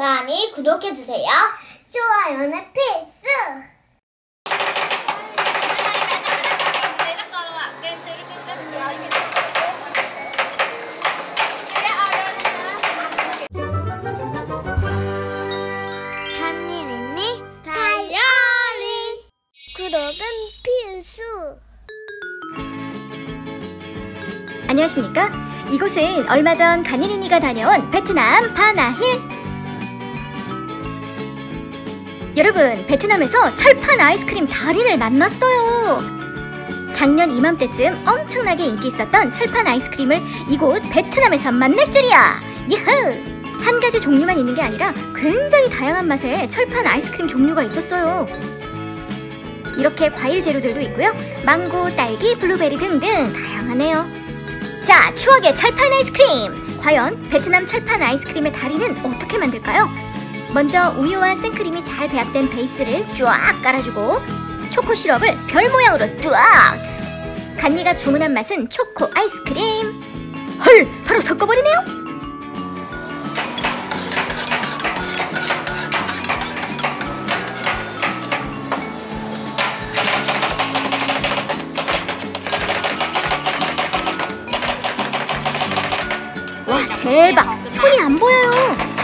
많이 구독해주세요. 좋아요는 필수! 간이린니 다이어리 구독은 필수! 안녕하십니까? 이곳은 얼마 전 간이린이가 다녀온 베트남 바나힐. 여러분, 베트남에서 철판 아이스크림 달인을 만났어요. 작년 이맘때쯤 엄청나게 인기 있었던 철판 아이스크림을 이곳 베트남에서 만날 줄이야. 예흐! 한 가지 종류만 있는 게 아니라 굉장히 다양한 맛의 철판 아이스크림 종류가 있었어요. 이렇게 과일 재료들도 있고요. 망고, 딸기, 블루베리 등등 다양하네요. 자, 추억의 철판 아이스크림! 과연 베트남 철판 아이스크림의 달인은 어떻게 만들까요? 먼저 우유와 생크림이 잘 배합된 베이스를 쫙 깔아주고 초코 시럽을 별 모양으로 뚜악! 간니가 주문한 맛은 초코 아이스크림. 헐! 바로 섞어버리네요? 와, 대박! 손이 안 보여요.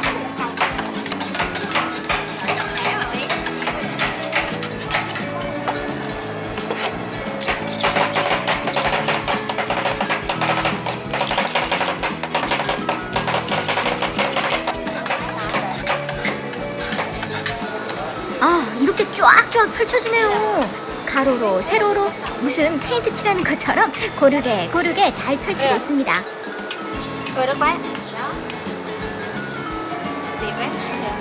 아, 이렇게 쫙쫙 펼쳐주네요. 가로로, 세로로 무슨 페인트 칠하는 것처럼 고르게 잘 펼치고 있습니다. Cười đất bác đó tiền bác này thì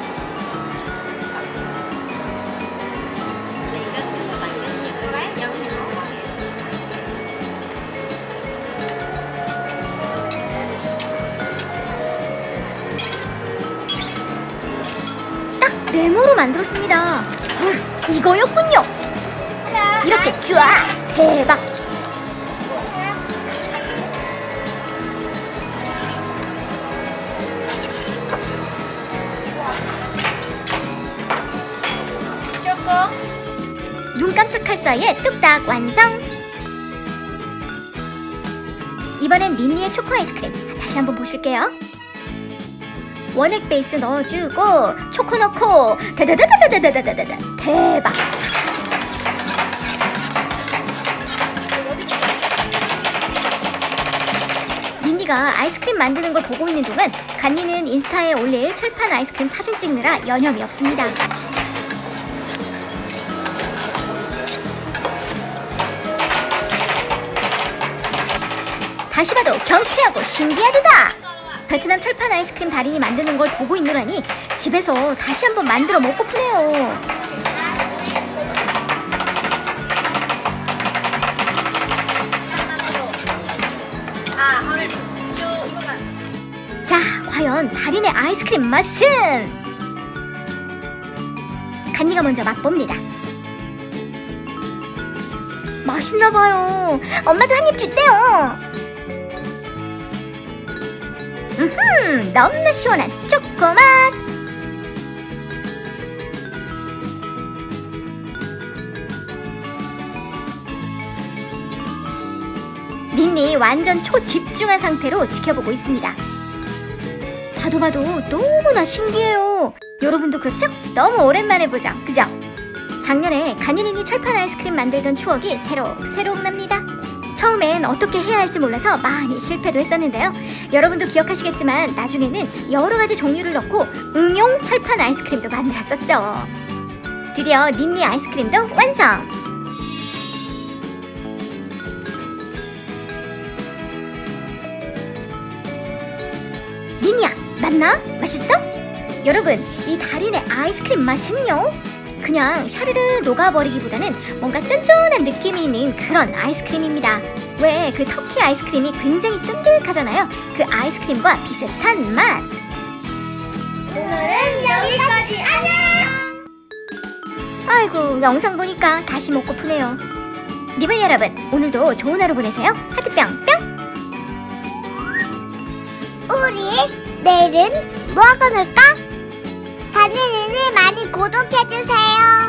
tiền cất như là bạn cái gì cái bác giống nhau 딱 네모로 만들었습니다. 헐, 이거였군요. 이렇게 쫙! 대박! 눈 깜짝할 사이에 뚝딱 완성! 이번엔 닌니의 초코 아이스크림 다시 한번 보실게요. 원액 베이스 넣어주고 초코 넣고 다다다다다다다다다 대박! 닌니가 아이스크림 만드는 걸 보고 있는 동안 간니는 인스타에 올릴 철판 아이스크림 사진 찍느라 여념이 없습니다. 다시 봐도 경쾌하고 신기하다! 베트남 철판 아이스크림 달인이 만드는 걸 보고 있노라니 집에서 다시 한번 만들어 먹고프네요. 자, 과연 달인의 아이스크림 맛은? 간니가 먼저 맛봅니다. 맛있나봐요. 엄마도 한 입 줄게요. 너무나 시원한 초코맛! 닌니 완전 초집중한 상태로 지켜보고 있습니다. 봐도 너무나 신기해요. 여러분도 그렇죠? 너무 오랜만에 보죠? 그죠? 작년에 간이린이 철판 아이스크림 만들던 추억이 새록새록 납니다. 처음엔 어떻게 해야 할지 몰라서 많이 실패도 했었는데요. 여러분도 기억하시겠지만 나중에는 여러가지 종류를 넣고 응용 철판 아이스크림도 만들었었죠. 드디어 닌니 아이스크림도 완성! 닌니야, 맞나? 맛있어? 여러분, 이 달인의 아이스크림 맛은요? 그냥 샤르르 녹아버리기보다는 뭔가 쫀쫀한 느낌이 있는 그런 아이스크림입니다. 왜 그 터키 아이스크림이 굉장히 쫀득하잖아요. 그 아이스크림과 비슷한 맛! 오늘은 여기까지. 안녕! 아이고, 영상 보니까 다시 먹고프네요. 리블 여러분, 오늘도 좋은 하루 보내세요. 하트 뿅뿅! 우리 내일은 뭐 하고 놀까? 구독해주세요.